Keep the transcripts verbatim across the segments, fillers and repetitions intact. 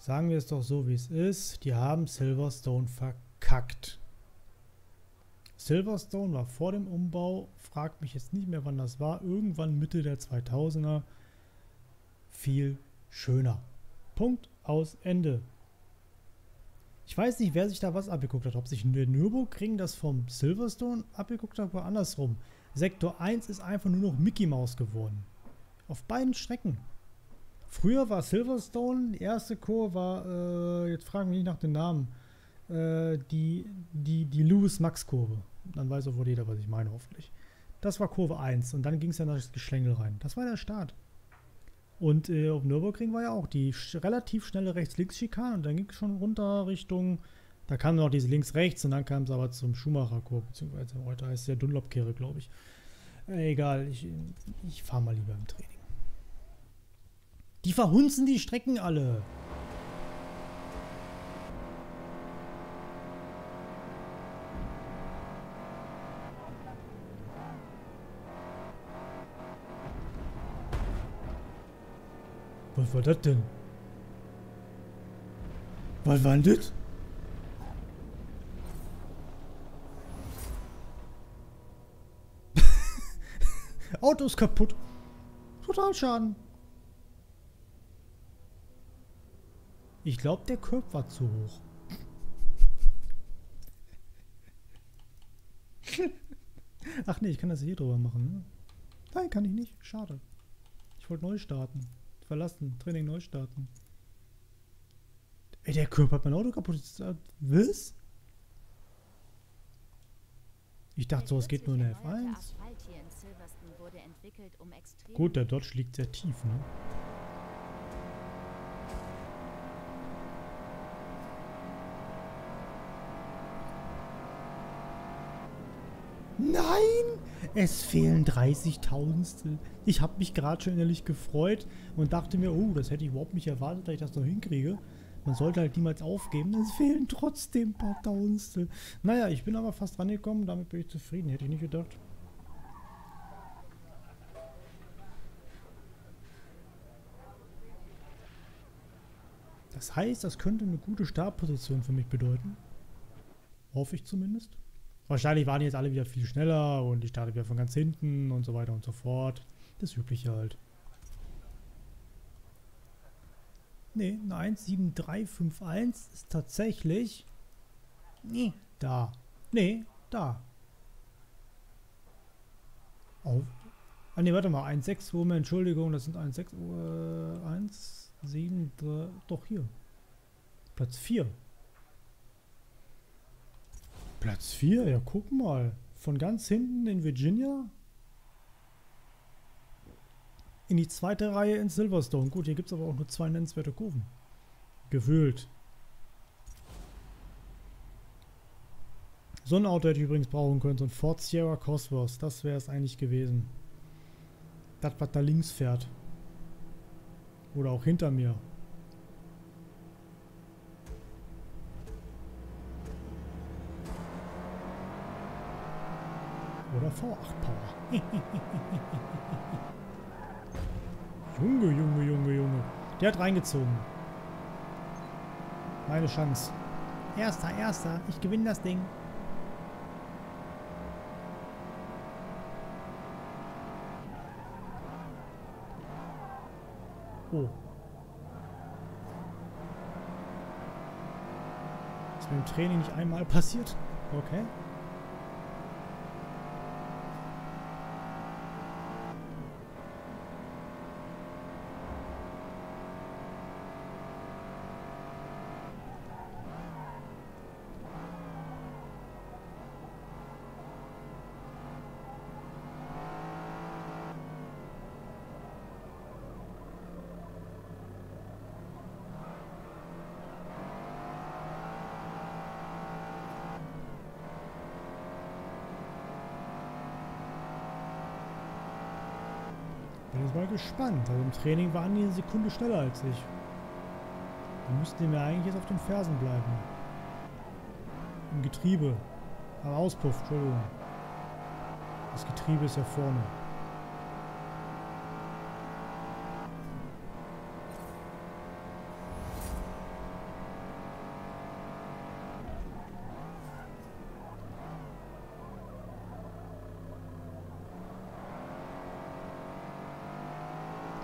Sagen wir es doch so, wie es ist. Die haben Silverstone verkackt. Silverstone war vor dem Umbau, fragt mich jetzt nicht mehr, wann das war, irgendwann Mitte der zweitausender, viel schöner. Punkt, aus, Ende. Ich weiß nicht, wer sich da was abgeguckt hat. Ob sich der Nürburgring das vom Silverstone abgeguckt hat oder andersrum. Sektor eins ist einfach nur noch Mickey Mouse geworden. Auf beiden Strecken. Früher war Silverstone, die erste Kurve war, äh, jetzt fragen wir nicht nach den Namen, äh, die, die, die Lewis-Max-Kurve. Dann weiß auch wohl jeder, was ich meine, hoffentlich. Das war Kurve eins und dann ging es ja nach das Geschlängel rein. Das war der Start. Und äh, auf Nürburgring war ja auch die sch relativ schnelle Rechts-Links-Schikane und dann ging es schon runter Richtung, da kam noch diese Links-Rechts und dann kam es aber zum Schumacher-Kurve, beziehungsweise heute heißt es ja Dunlop-Kehre, glaube ich. Äh, egal, ich, ich fahre mal lieber im Training. Die verhunzen die Strecken alle. Was war das denn? Was war denn das? Auto ist kaputt. Totalschaden. Ich glaube, der Curb war zu hoch. Ach nee, ich kann das hier drüber machen, ne? Nein, kann ich nicht. Schade. Ich wollte neu starten. Verlassen. Training neu starten. Ey, der Curb hat mein Auto kaputt. Was? Ich dachte so, es geht nur in der F eins. Gut, der Dodge liegt sehr tief, ne? Nein! Es fehlen dreißigtausendstel. Ich habe mich gerade schon innerlich gefreut und dachte mir, oh, das hätte ich überhaupt nicht erwartet, dass ich das noch hinkriege. Man sollte halt niemals aufgeben. Es fehlen trotzdem ein paar Tausendstel. Naja, ich bin aber fast rangekommen. Damit bin ich zufrieden. Hätte ich nicht gedacht. Das heißt, das könnte eine gute Startposition für mich bedeuten. Hoffe ich zumindest. Wahrscheinlich waren die jetzt alle wieder viel schneller und ich starte wieder von ganz hinten und so weiter und so fort. Das Übliche halt. Ne, eine eins sieben drei fünf eins ist tatsächlich... Nee, da. Nee, da. Auf. Ah ne, warte mal, eins sechs, Moment, Entschuldigung, das sind eins sechs, äh, eins sieben drei, doch hier. Platz vier. Platz vier, ja guck mal. Von ganz hinten in Virginia in die zweite Reihe in Silverstone. Gut, hier gibt es aber auch nur zwei nennenswerte Kurven. Gefühlt. So ein Auto hätte ich übrigens brauchen können. So ein Ford Sierra Cosworth. Das wäre es eigentlich gewesen. Das, was da links fährt. Oder auch hinter mir. Oder V acht Power. Junge, Junge, Junge, Junge. Der hat reingezogen. Meine Chance. Erster, erster. Ich gewinne das Ding. Oh. Ist mir im Training nicht einmal passiert. Okay. Bin jetzt mal gespannt. Also im Training waren die eine Sekunde schneller als ich. Da müssten die mir eigentlich jetzt auf den Fersen bleiben. Im Getriebe. Am Auspuff, Entschuldigung. Das Getriebe ist ja vorne.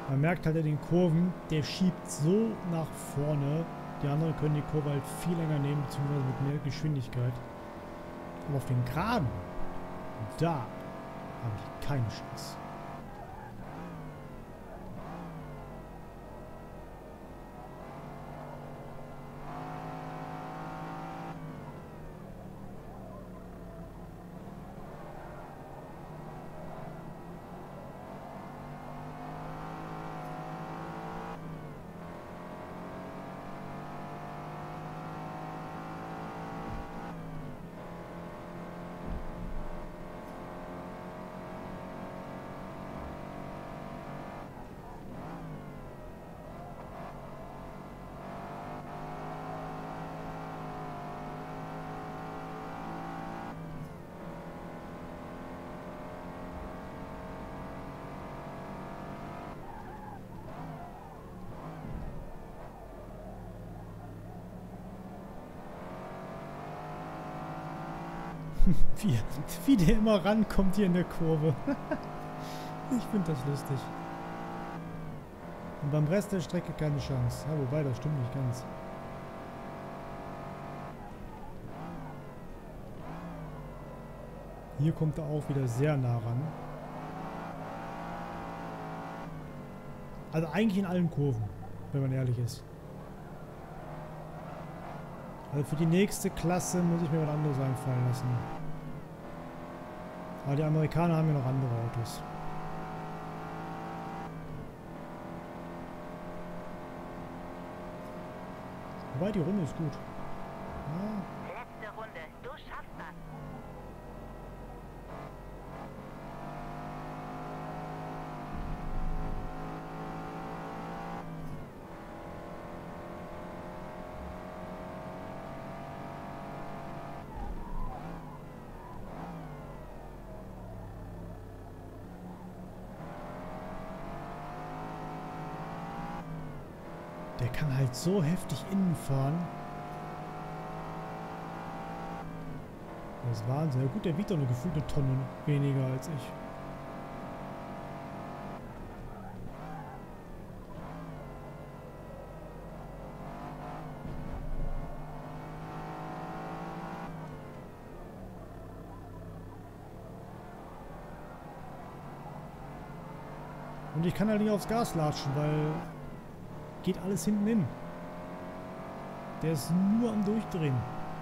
Man merkt halt in den Kurven, der schiebt so nach vorne. Die anderen können die Kurve halt viel länger nehmen, beziehungsweise mit mehr Geschwindigkeit. Aber auf den Geraden, da haben die keine Chance. Wie, wie der immer rankommt hier in der Kurve. Ich finde das lustig. Und beim Rest der Strecke keine Chance. Ja, wobei, das stimmt nicht ganz. Hier kommt er auch wieder sehr nah ran. Also eigentlich in allen Kurven, wenn man ehrlich ist. Also für die nächste Klasse muss ich mir was anderes einfallen lassen. Aber die Amerikaner haben ja noch andere Autos. Wobei, die Runde ist gut. Ja. Letzte Runde, du schaffst das. Der kann halt so heftig innen fahren. Das ist Wahnsinn. Ja gut, der wiegt doch nur gefühlt eine Tonne weniger als ich. Und ich kann halt nicht aufs Gas latschen, weil geht alles hinten hin. Der ist nur am Durchdrehen.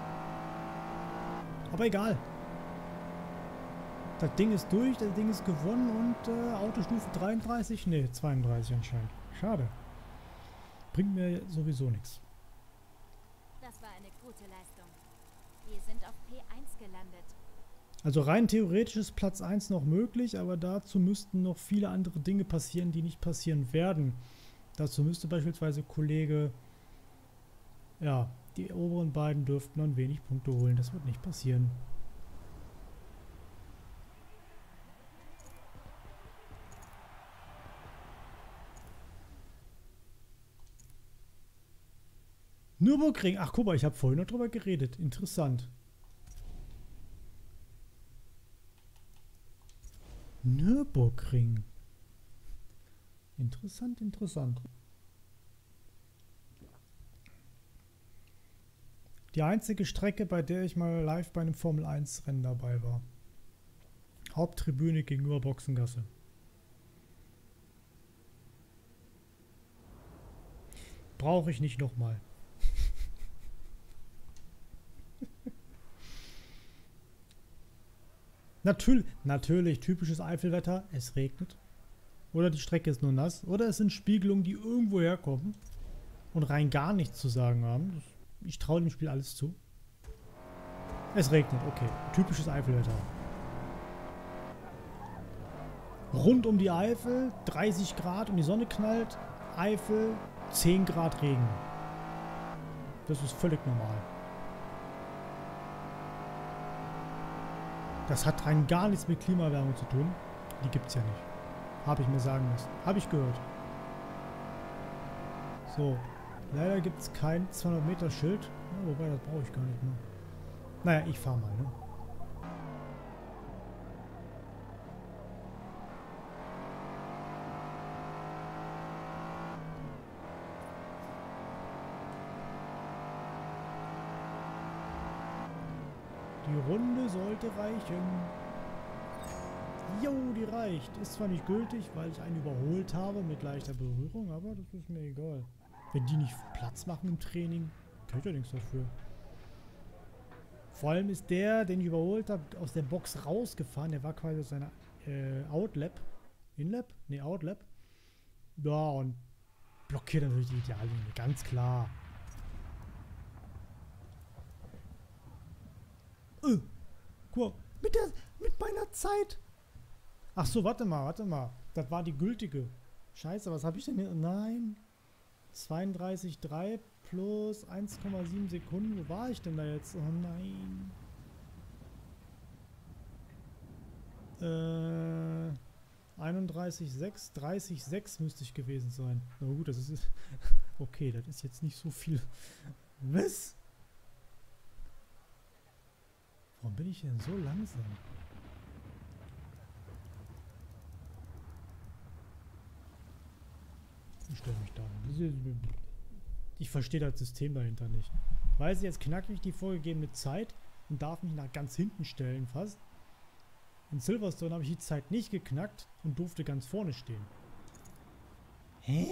Aber egal. Das Ding ist durch, das Ding ist gewonnen und äh, Autostufe dreiunddreißig? Ne, zweiunddreißig anscheinend. Schade. Bringt mir sowieso nichts. Das war eine gute Leistung. Wir sind auf P eins gelandet. Also rein theoretisch ist Platz eins noch möglich, aber dazu müssten noch viele andere Dinge passieren, die nicht passieren werden. Dazu müsste beispielsweise Kollege, ja, die oberen beiden dürften dann wenig Punkte holen. Das wird nicht passieren. Nürburgring. Ach, guck mal, ich habe vorhin noch drüber geredet. Interessant. Nürburgring. Interessant, interessant. Die einzige Strecke, bei der ich mal live bei einem Formel eins Rennen dabei war. Haupttribüne gegenüber Boxengasse. Brauche ich nicht nochmal. Natürlich, natürlich, typisches Eifelwetter, es regnet. Oder die Strecke ist nur nass. Oder es sind Spiegelungen, die irgendwo herkommen und rein gar nichts zu sagen haben. Das, ich traue dem Spiel alles zu. Es regnet, okay. Typisches Eifelwetter. Rund um die Eifel, dreißig Grad und die Sonne knallt. Eifel, zehn Grad Regen. Das ist völlig normal. Das hat rein gar nichts mit Klimaerwärmung zu tun. Die gibt's ja nicht. Habe ich mir sagen müssen. Habe ich gehört. So. Leider gibt es kein zweihundert Meter Schild. Ja, wobei, das brauche ich gar nicht mehr. Naja, ich fahre mal, ne? Die Runde sollte reichen. Jo, die reicht. Ist zwar nicht gültig, weil ich einen überholt habe mit leichter Berührung, aber das ist mir egal. Wenn die nicht Platz machen im Training, kann ich ja nichts dafür. Vor allem ist der, den ich überholt habe, aus der Box rausgefahren. Der war quasi aus seiner äh, Outlap. Inlap? Ne, Outlap. Ja, und blockiert natürlich die Ideallinie. Ganz klar. Äh, guck mal, mit, der, mit meiner Zeit. Ach so, warte mal, warte mal. Das war die gültige. Scheiße, was habe ich denn hier? Nein. zweiunddreißig Komma drei plus eins Komma sieben Sekunden. Wo war ich denn da jetzt? Oh nein. Äh, einunddreißig Komma sechs, dreißig Komma sechs müsste ich gewesen sein. Na gut, das ist... Okay, das ist jetzt nicht so viel. Was? Warum bin ich denn so langsam? Ich stelle mich da. Ich verstehe das System dahinter nicht. Weiß ich, jetzt knacke ich die vorgegebene Zeit und darf mich nach ganz hinten stellen fast. In Silverstone habe ich die Zeit nicht geknackt und durfte ganz vorne stehen. Hä?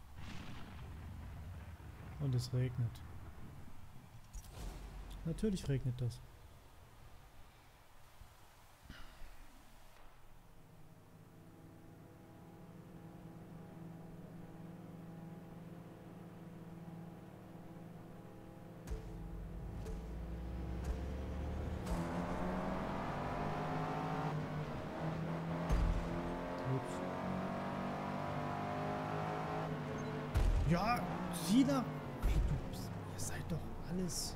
Und es regnet. Natürlich regnet das. Ja, China. Hey, du, ihr seid doch alles.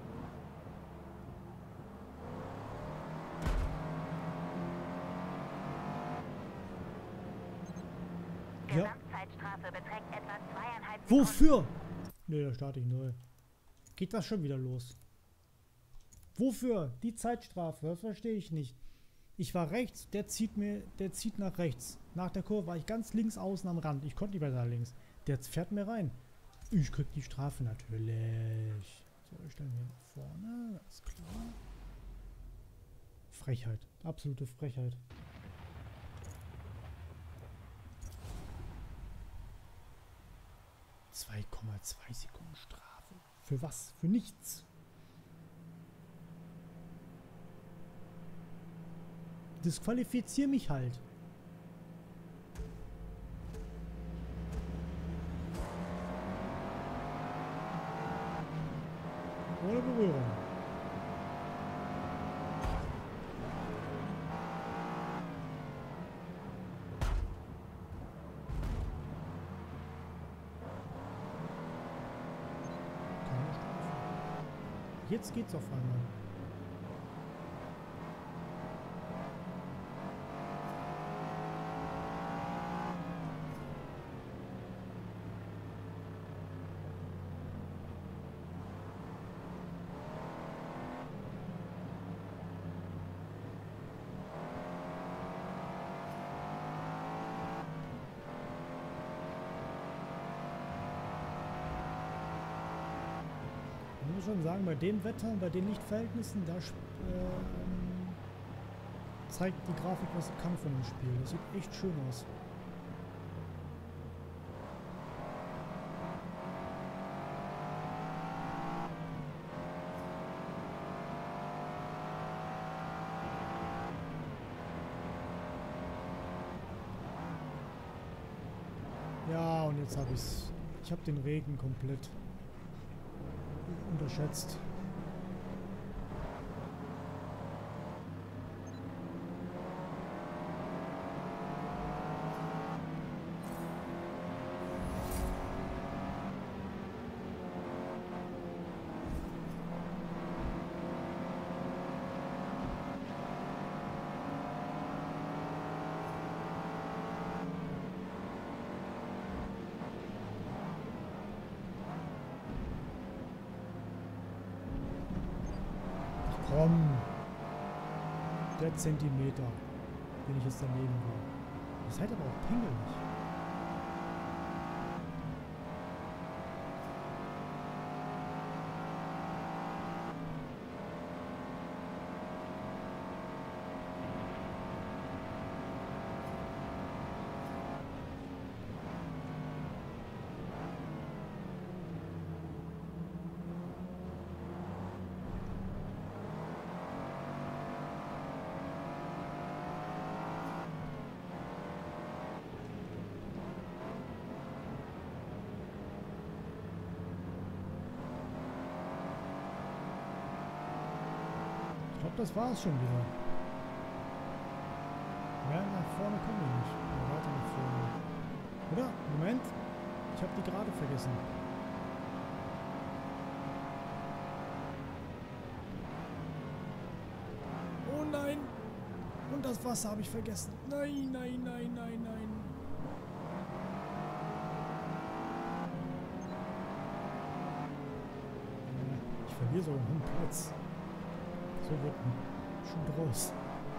Ja. Gesamtzeitstrafe beträgt etwa zweieinhalb Sekunden. Wofür? Ne, da starte ich neu. Geht das schon wieder los? Wofür? Die Zeitstrafe, das verstehe ich nicht. Ich war rechts, der zieht mir, der zieht nach rechts. Nach der Kurve war ich ganz links außen am Rand. Ich konnte nicht weiter links. Der fährt mir rein. Ich krieg die Strafe natürlich. So, ich stelle mir nach vorne. Ganz klar. Frechheit. Absolute Frechheit. zwei Komma zwei Sekunden Strafe. Für was? Für nichts. Disqualifizier mich halt. Ohne Berührung. Keine Strafe. Jetzt geht's auf einmal. Ich muss schon sagen, bei dem Wetter und bei den Lichtverhältnissen, da äh, zeigt die Grafik, was sie kann von dem Spiel. Das sieht echt schön aus. Ja, und jetzt habe ich's. Ich habe den Regen komplett unterschätzt. Komm. Der Zentimeter, den ich jetzt daneben war. Ihr seid aber auch pingelig. glaube, das war es schon wieder. Mehr nach vorne kommen wir nicht. Oder weiter nach vorne. Oder? Moment. Ich habe die gerade vergessen. Oh nein! Und das Wasser habe ich vergessen. Nein, nein, nein, nein, nein. Ich verliere sogar einen Platz. So wird ein Schuh draus.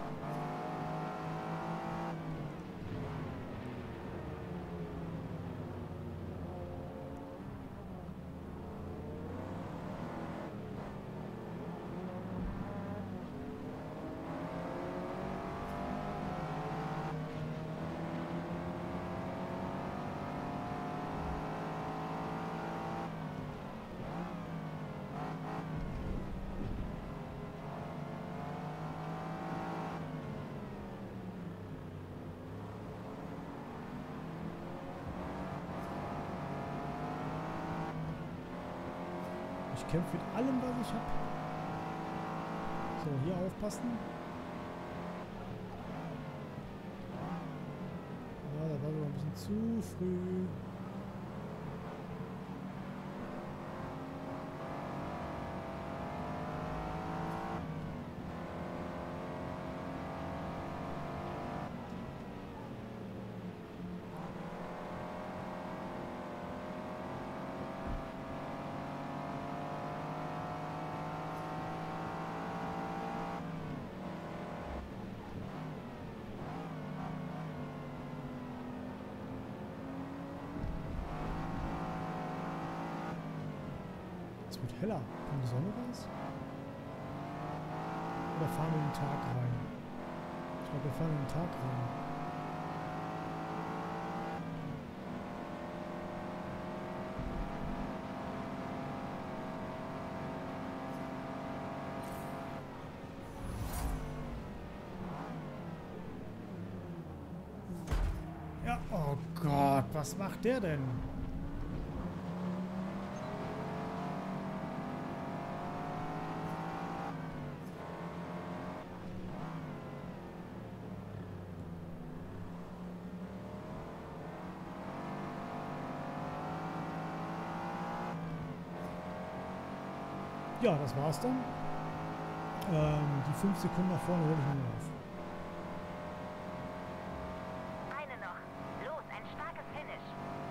Ich kämpfe mit allem, was ich habe. So, hier aufpassen. Ja, da war sogar ein bisschen zu früh. Es wird heller. Kommt die Sonne raus? Oder fahren wir in den Tag rein? Ich glaube, wir fahren in den Tag rein. Ja, oh Gott, was macht der denn? Ja, das war's dann. Ähm, die fünf Sekunden nach vorne hole ich mir auf. Eine noch. Los, ein starkes Finish.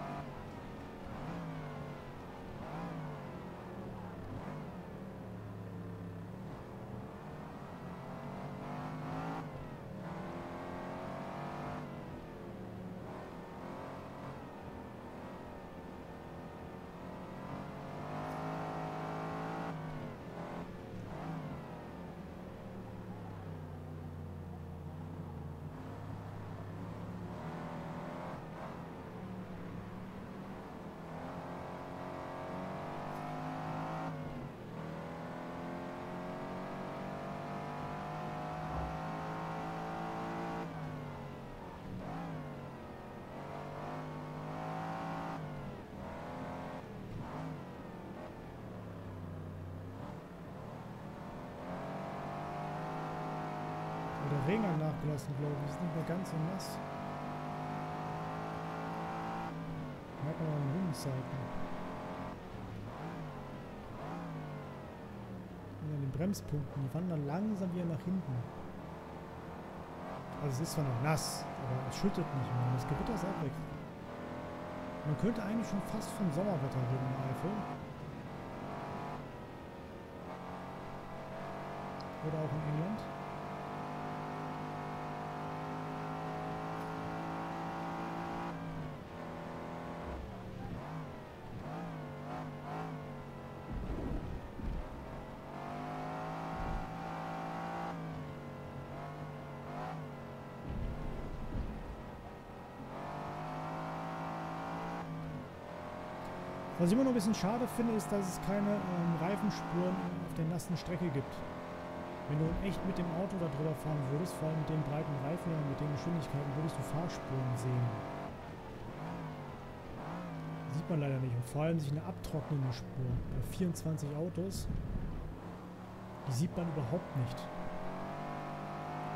Der Regen hat nachgelassen, glaube ich. Ist nicht mehr ganz so nass. Merkt man an den Windseiten. Und an den Bremspunkten. Die wandern langsam wieder nach hinten. Also es ist zwar noch nass, aber es schüttet nicht mehr. Das Gewitter ist auch weg. Man könnte eigentlich schon fast von Sommerwetter reden in Eifel. Oder auch in England. Was ich immer noch ein bisschen schade finde, ist, dass es keine ähm, Reifenspuren auf der nassen Strecke gibt. Wenn du echt mit dem Auto da drüber fahren würdest, vor allem mit den breiten Reifen und mit den Geschwindigkeiten, würdest du Fahrspuren sehen. Sieht man leider nicht. Und vor allem sich eine abtrocknende Spur bei vierundzwanzig Autos, die sieht man überhaupt nicht.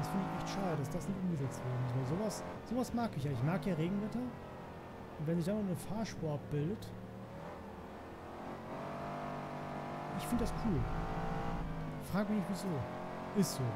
Das finde ich echt schade, dass das nicht umgesetzt worden ist. Weil sowas, sowas mag ich ja. Ich mag ja Regenwetter. Und wenn sich da noch eine Fahrspur abbildet. Ich finde das cool. Frag mich nicht wieso. Ist so.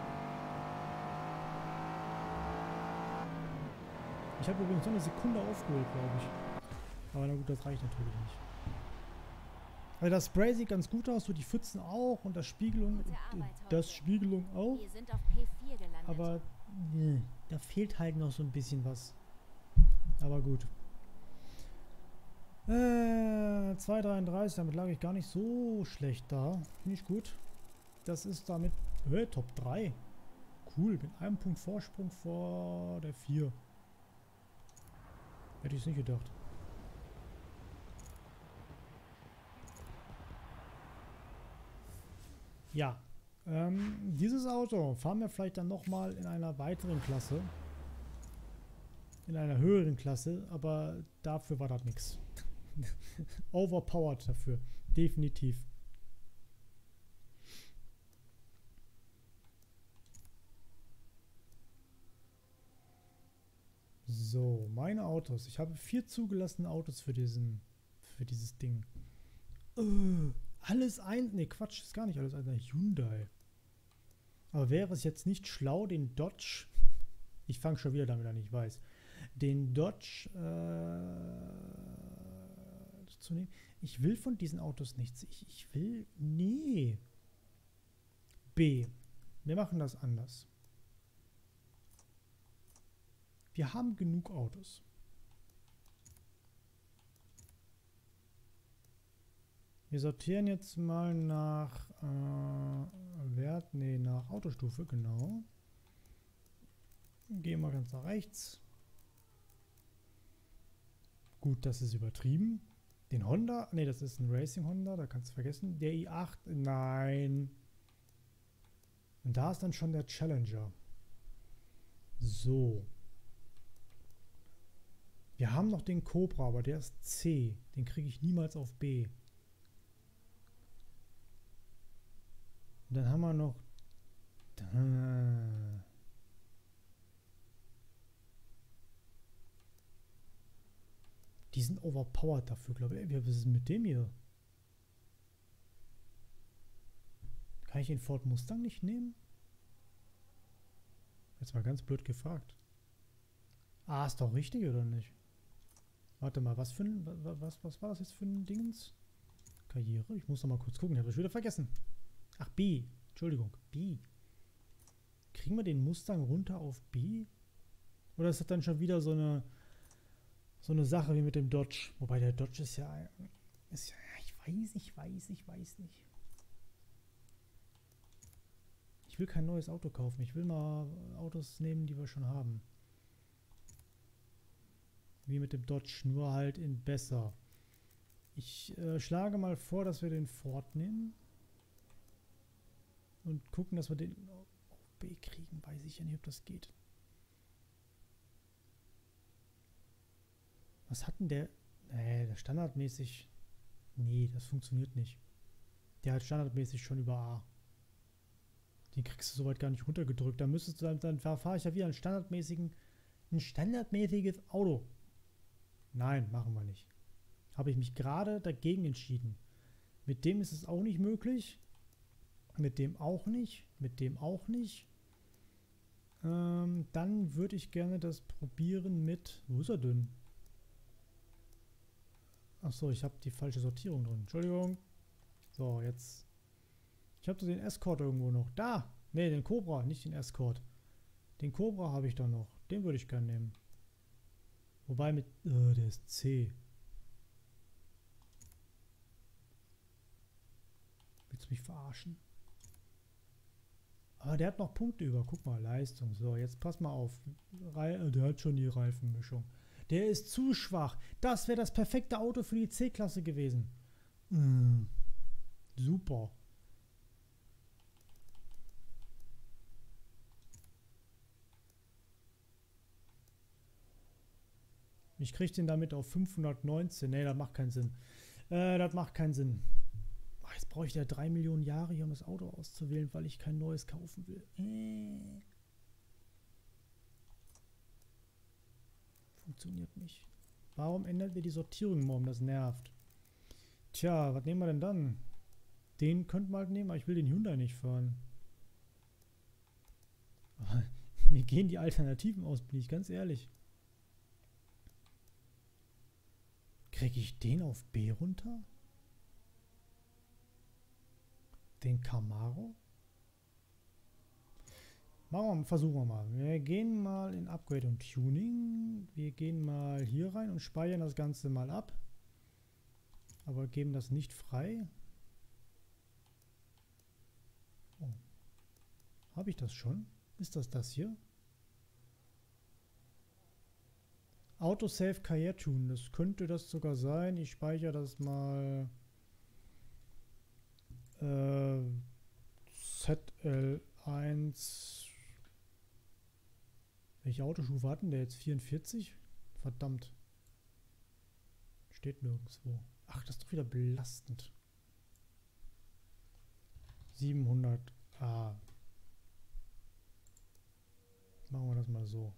Ich habe übrigens noch eine Sekunde aufgeholt, glaube ich. Aber na gut, das reicht natürlich nicht. Also das Spray sieht ganz gut aus, so die Pfützen auch und das Spiegelung, das Spiegelung auch. Wir sind auf P vier gelandet. Aber nee, da fehlt halt noch so ein bisschen was. Aber gut. Äh, zwei dreiunddreißig, damit lag ich gar nicht so schlecht da. Finde ich gut. Das ist damit äh, Top drei. Cool, mit einem Punkt Vorsprung vor der vier. Hätte ich es nicht gedacht. Ja, ähm, dieses Auto fahren wir vielleicht dann nochmal in einer weiteren Klasse. In einer höheren Klasse, aber dafür war das nichts. Overpowered dafür, definitiv. So, meine Autos. Ich habe vier zugelassene Autos für diesen, für dieses Ding. Uh, alles ein... Ne, Quatsch, ist gar nicht alles ein Hyundai. Aber wäre es jetzt nicht schlau, den Dodge... Ich fange schon wieder damit an, ich weiß. Den Dodge äh, zu nehmen. Ich will von diesen Autos nichts. Ich, ich will... Nee. B. Wir machen das anders. Wir haben genug Autos. Wir sortieren jetzt mal nach äh, Wert, nee, nach Autostufe, genau. Gehen wir ganz nach rechts. Gut, das ist übertrieben. Den Honda, nee, das ist ein Racing Honda, da kannst du vergessen. Der i acht, nein. Und da ist dann schon der Challenger. So. Wir haben noch den Cobra, aber der ist C. Den kriege ich niemals auf B. Und dann haben wir noch... Da. Die sind overpowered dafür, glaube ich. Ey, was ist mit dem hier? Kann ich den Ford Mustang nicht nehmen? Jetzt mal ganz blöd gefragt. Ah, ist doch richtig, oder nicht? Warte mal, was für ein... Was, was war das jetzt für ein Dingens? Karriere? Ich muss noch mal kurz gucken, ich habe das wieder vergessen. Ach, B. Entschuldigung, B. Kriegen wir den Mustang runter auf B? Oder ist das dann schon wieder so eine... So eine Sache wie mit dem Dodge. Wobei der Dodge ist ja... Ist ja ich weiß, ich weiß, ich weiß nicht. Ich will kein neues Auto kaufen. Ich will mal Autos nehmen, die wir schon haben. Wie mit dem Dodge, nur halt in besser. Ich äh, schlage mal vor, dass wir den Ford nehmen. Und gucken, dass wir den auf B kriegen. Weiß ich ja nicht, ob das geht. Was hat denn der? Nee, der standardmäßig... Nee, das funktioniert nicht. Der hat standardmäßig schon über A. Den kriegst du soweit gar nicht runtergedrückt. Da müsstest du dann, dann fahre ich ja wieder einen standardmäßigen, ein standardmäßiges Auto. Nein, machen wir nicht. Habe ich mich gerade dagegen entschieden. Mit dem ist es auch nicht möglich. Mit dem auch nicht. Mit dem auch nicht. Ähm, dann würde ich gerne das probieren mit... Wo ist er denn? Achso, ich habe die falsche Sortierung drin. Entschuldigung. So, jetzt... Ich habe den Escort irgendwo noch. Da! Ne, den Cobra, nicht den Escort. Den Cobra habe ich da noch. Den würde ich gerne nehmen. Wobei mit... Oh, der ist C. Willst du mich verarschen? Aber der hat noch Punkte über. Guck mal, Leistung. So, jetzt pass mal auf. Re der hat schon die Reifenmischung. Der ist zu schwach. Das wäre das perfekte Auto für die C-Klasse gewesen. Mm, super. Ich kriege den damit auf fünfhundertneunzehn. Ne, das macht keinen Sinn. Äh, das macht keinen Sinn. Ach, jetzt brauche ich ja drei Millionen Jahre hier, um das Auto auszuwählen, weil ich kein neues kaufen will. Äh. funktioniert nicht. Warum ändert ihr die Sortierung morgen? Das nervt. Tja, was nehmen wir denn dann? Den könnten wir halt nehmen, aber ich will den Hyundai nicht fahren. Aber mir gehen die Alternativen aus, bin ich ganz ehrlich. Kriege ich den auf B runter? Den Camaro? Machen wir, versuchen wir mal. Wir gehen mal in Upgrade und Tuning. Wir gehen mal hier rein und speichern das Ganze mal ab. Aber geben das nicht frei. Oh. Habe ich das schon? Ist das das hier? Autosave Karriere Tune. Das könnte das sogar sein. Ich speichere das mal. Äh, Z L eins. Welche Autostufe hatten der jetzt? vierundvierzig? Verdammt. Steht nirgendwo. Ach, das ist doch wieder belastend. siebenhundert. Ah. Machen wir das mal so.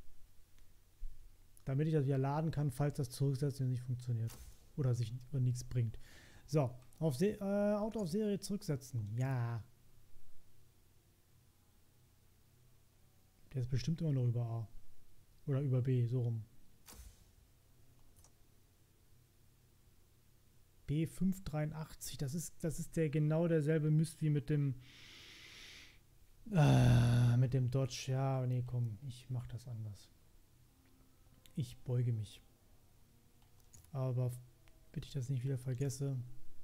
Damit ich das wieder laden kann, falls das Zurücksetzen nicht funktioniert. Oder sich oder nichts bringt. So. Auf Se äh, Auto auf Serie zurücksetzen. Ja. Der ist bestimmt immer noch über A. Oder über B, so rum. B fünf dreiundachtzig, das ist, das ist der genau derselbe Mist wie mit dem äh, mit dem Dodge. Ja, nee, komm, ich mach das anders. Ich beuge mich. Aber bitte ich das nicht wieder vergesse.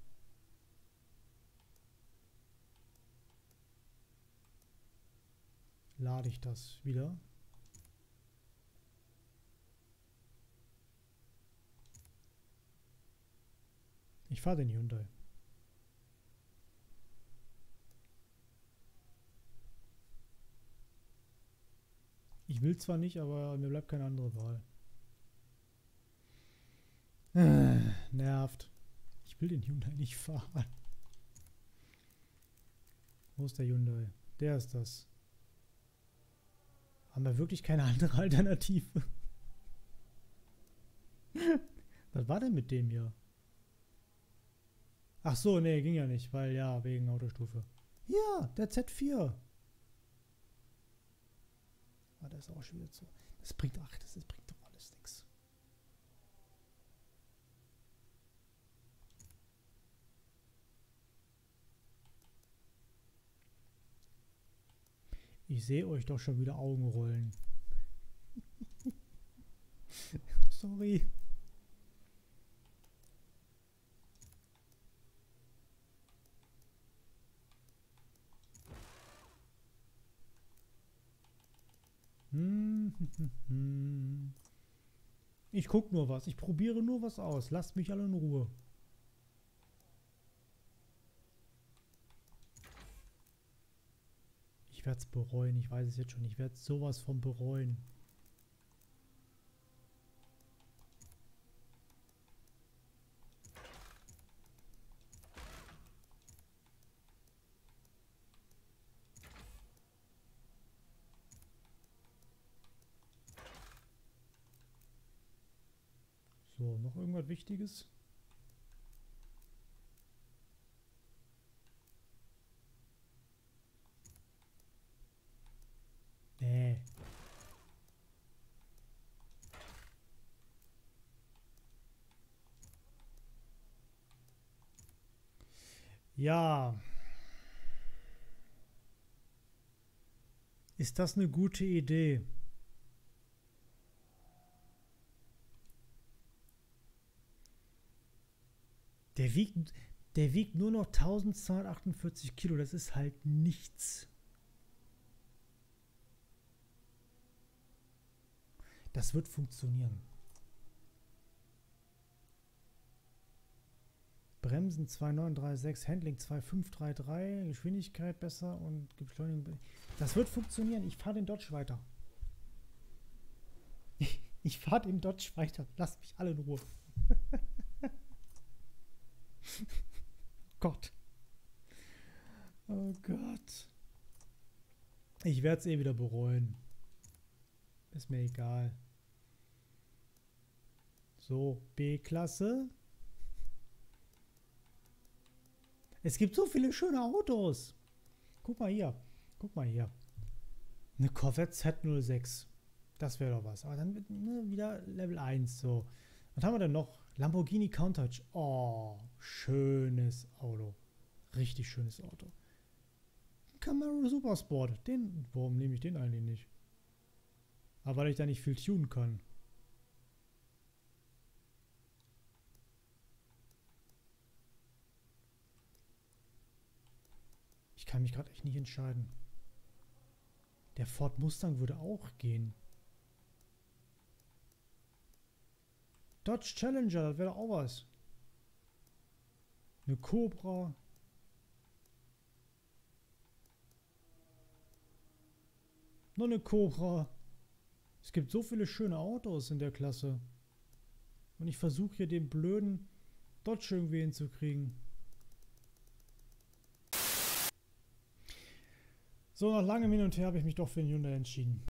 Lade ich das wieder. Ich fahre den Hyundai. Ich will zwar nicht, aber mir bleibt keine andere Wahl. Äh, nervt. Ich will den Hyundai nicht fahren. Wo ist der Hyundai? Der ist das. Haben wir wirklich keine andere Alternative? Was war denn mit dem hier? Ach so, nee, ging ja nicht, weil ja, wegen Autostufe. Ja, der Z vier. Ah, der ist auch schon wieder zu. Das bringt, ach, das, das bringt doch alles nichts. Ich sehe euch doch schon wieder Augen rollen. Sorry. Ich gucke nur was. Ich probiere nur was aus. Lasst mich alle in Ruhe. Ich werde es bereuen. Ich weiß es jetzt schon. Ich werde sowas von bereuen. So, noch irgendwas Wichtiges? Nee. Ja. Ist das eine gute Idee? Der wiegt, der wiegt nur noch eintausendzweihundertachtundvierzig Kilo. Das ist halt nichts. Das wird funktionieren. Bremsen zwei neun drei sechs, Handling zwei fünf drei drei, Geschwindigkeit besser und Beschleunigung. Das wird funktionieren. Ich fahre den Dodge weiter. Ich, ich fahre den Dodge weiter. Lasst mich alle in Ruhe. Gott. Oh Gott. Ich werde es eh wieder bereuen. Ist mir egal. So, B-Klasse. Es gibt so viele schöne Autos. Guck mal hier. Guck mal hier. Eine Corvette Z null sechs. Das wäre doch was. Aber dann ne, wieder Level eins. So. Was haben wir denn noch? Lamborghini Countach. Oh, schönes Auto. Richtig schönes Auto. Camaro Supersport. Den, warum nehme ich den eigentlich nicht? Aber weil ich da nicht viel tunen kann. Ich kann mich gerade echt nicht entscheiden. Der Ford Mustang würde auch gehen. Dodge Challenger, das wäre doch auch was. Eine Cobra. Noch eine Cobra. Es gibt so viele schöne Autos in der Klasse. Und ich versuche hier den blöden Dodge irgendwie hinzukriegen. So, nach langem Hin und Her habe ich mich doch für den Hyundai entschieden.